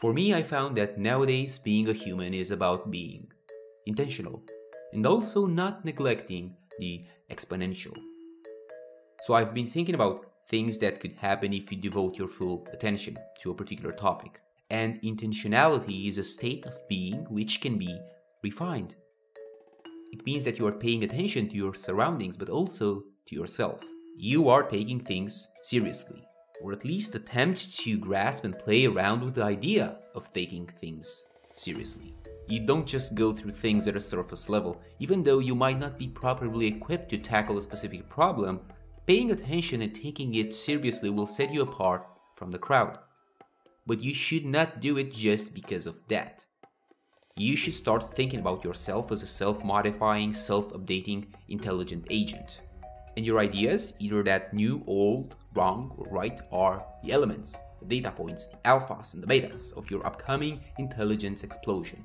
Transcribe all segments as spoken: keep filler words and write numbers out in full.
For me, I found that nowadays being a human is about being intentional and also not neglecting the exponential. So I've been thinking about things that could happen if you devote your full attention to a particular topic. And intentionality is a state of being which can be refined. It means that you are paying attention to your surroundings, but also to yourself. You are taking things seriously, or at least attempt to grasp and play around with the idea of taking things seriously. You don't just go through things at a surface level. Even though you might not be properly equipped to tackle a specific problem, paying attention and taking it seriously will set you apart from the crowd. But you should not do it just because of that. You should start thinking about yourself as a self-modifying, self-updating, intelligent agent. And your ideas, either that new, old, wrong, or right, are the elements, the data points, the alphas and the betas of your upcoming intelligence explosion.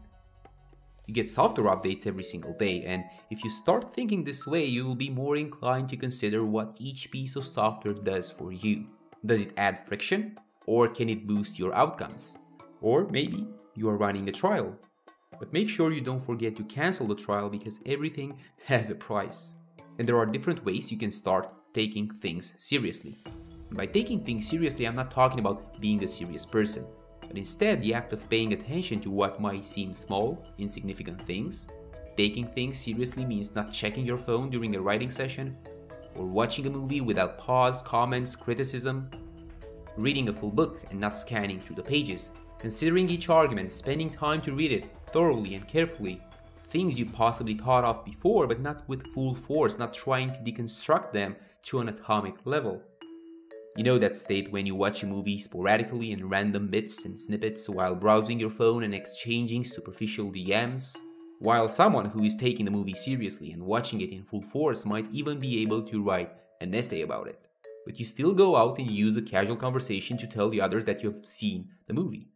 You get software updates every single day, and if you start thinking this way, you will be more inclined to consider what each piece of software does for you. Does it add friction, or can it boost your outcomes? Or maybe you are running a trial. But make sure you don't forget to cancel the trial, because everything has a price. And there are different ways you can start taking things seriously. And by taking things seriously, I'm not talking about being a serious person, but instead the act of paying attention to what might seem small, insignificant things. Taking things seriously means not checking your phone during a writing session, or watching a movie without pause, comments, criticism, reading a full book and not scanning through the pages, considering each argument, spending time to read it thoroughly and carefully, things you possibly thought of before but not with full force, not trying to deconstruct them to an atomic level. You know that state when you watch a movie sporadically in random bits and snippets while browsing your phone and exchanging superficial D Ms? While someone who is taking the movie seriously and watching it in full force might even be able to write an essay about it. But you still go out and use a casual conversation to tell the others that you have seen the movie.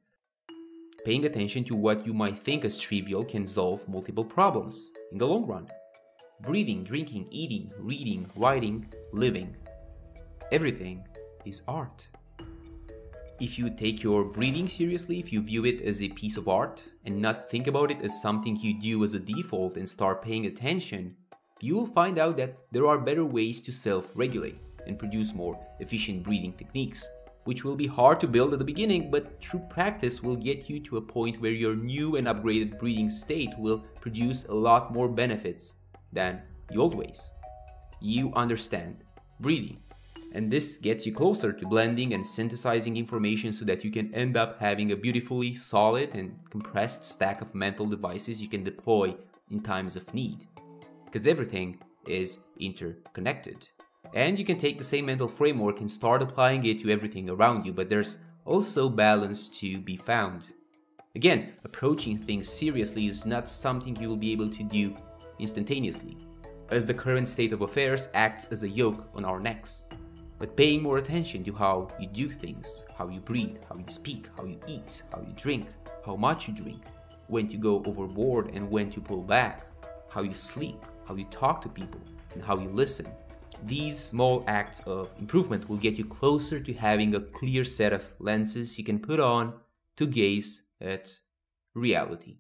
Paying attention to what you might think as trivial can solve multiple problems in the long run. Breathing, drinking, eating, reading, writing, living. Everything is art. If you take your breathing seriously, if you view it as a piece of art and not think about it as something you do as a default and start paying attention, you will find out that there are better ways to self-regulate and produce more efficient breathing techniques, which will be hard to build at the beginning, but through practice will get you to a point where your new and upgraded breathing state will produce a lot more benefits than the old ways. You understand breathing, and this gets you closer to blending and synthesizing information so that you can end up having a beautifully solid and compressed stack of mental devices you can deploy in times of need, because everything is interconnected. And you can take the same mental framework and start applying it to everything around you, but there's also balance to be found. Again, approaching things seriously is not something you will be able to do instantaneously, as the current state of affairs acts as a yoke on our necks. But paying more attention to how you do things, how you breathe, how you speak, how you eat, how you drink, how much you drink, when to go overboard and when to pull back, how you sleep, how you talk to people, and how you listen. These small acts of improvement will get you closer to having a clear set of lenses you can put on to gaze at reality.